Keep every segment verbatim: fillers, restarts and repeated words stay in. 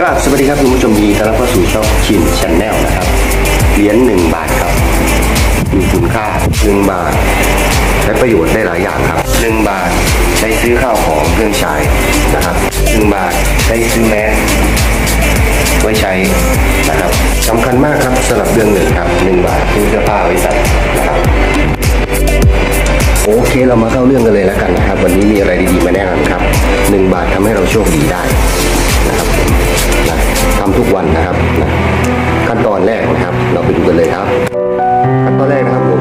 กราบสวัสดีครับคุณผู้ชมดีต้อนรับเข้าสู่ช่องชินชาแนลนะครับเหรียญหนึ่งบาทครับมีคุณค่าหนึ่งบาทใช้ประโยชน์ได้หลายอย่างครับหนึ่งบาทใช้ซื้อข้าวของเครื่องใช้นะครับหนึ่งบาทใช้ซื้อแมสไว้ใช้นะครับสำคัญมากครับสำหรับเรื่องหนึ่งครับหนึ่งบาทซื้อเสื้อผ้าไว้ใส่นะครับโอเคเรามาเข้าเรื่องกันเลยแล้วกันนะครับวันนี้มีอะไรดีๆมาแนะนำครับหนึ่งบาททำให้เราโชคดีได้นะครับนะทำทุกวันนะครับนะขั้นตอนแรกนะครับเราไปดูกันเลยครับขั้นตอนแรกนะครับผม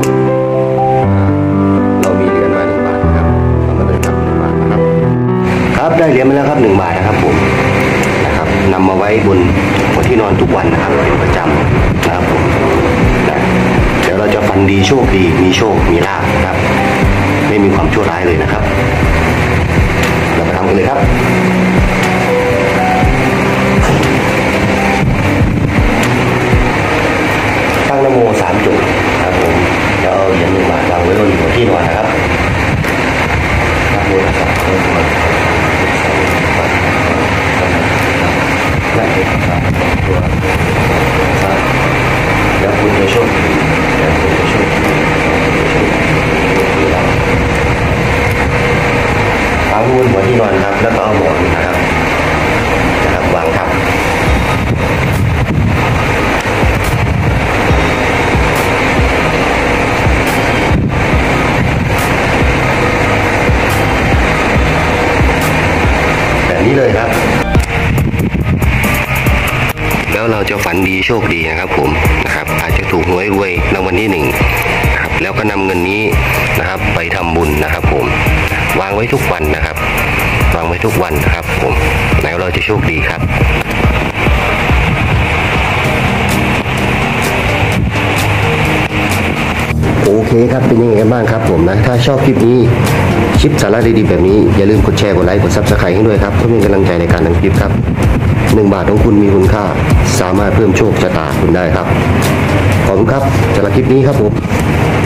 เรามีเหรียญมาหนึ่งบาทนะครับเอามาเลยครับหนึ่งบาทนะครับครับได้เหรียญมาแล้วครับหนึ่งบาทนะครับผมนะครับนำมาไว้บนบนที่นอนทุกวันนะครับเป็นประจำนะครับผมนะเดี๋ยวเราจะฝันดีโชคดีมีโชคมีลาภนะครับไม่มีความชั่วร้ายเลยนะครับเราไปทำกันเลยครับตั้งนะโมสามจบครับผมแล้วเอาเหรียญหนึ่งบาทวางไว้บนหัวที่นอนนะครับนะโมตัสสะภะคะวะโตแล้วคุณจะโชคดีแล้วคุณจะโชคดีวางบนหัวที่นอนครับแล้วก็เอาหมอนนะครับนะครับวางทับแบบนี้เลยครับแล้วเราจะฝันดีโชคดีนะครับผมนะครับอาจจะถูกหวยรวยรางวัลที่หนึ่งนะครับแล้วก็นำเงินนี้นะครับไปทำบุญนะครับผมวางไว้ทุกวันนะครับวางไว้ทุกวันนะครับผมแล้วเราจะโชคดีครับโอเคครับเป็นยังไงกันบ้างครับผมนะถ้าชอบคลิปนี้คลิปสาระดีๆแบบนี้อย่าลืมกดแชร์กดไลค์กดซับสไครต์ให้ด้วยครับเพื่อเป็นกำลังใจในการทำคลิปครับหนึ่งบาทของคุณมีคุณค่าสามารถเพิ่มโชคชะตาคุณได้ครับขอบคุณครับสำหรับคลิปนี้ครับผม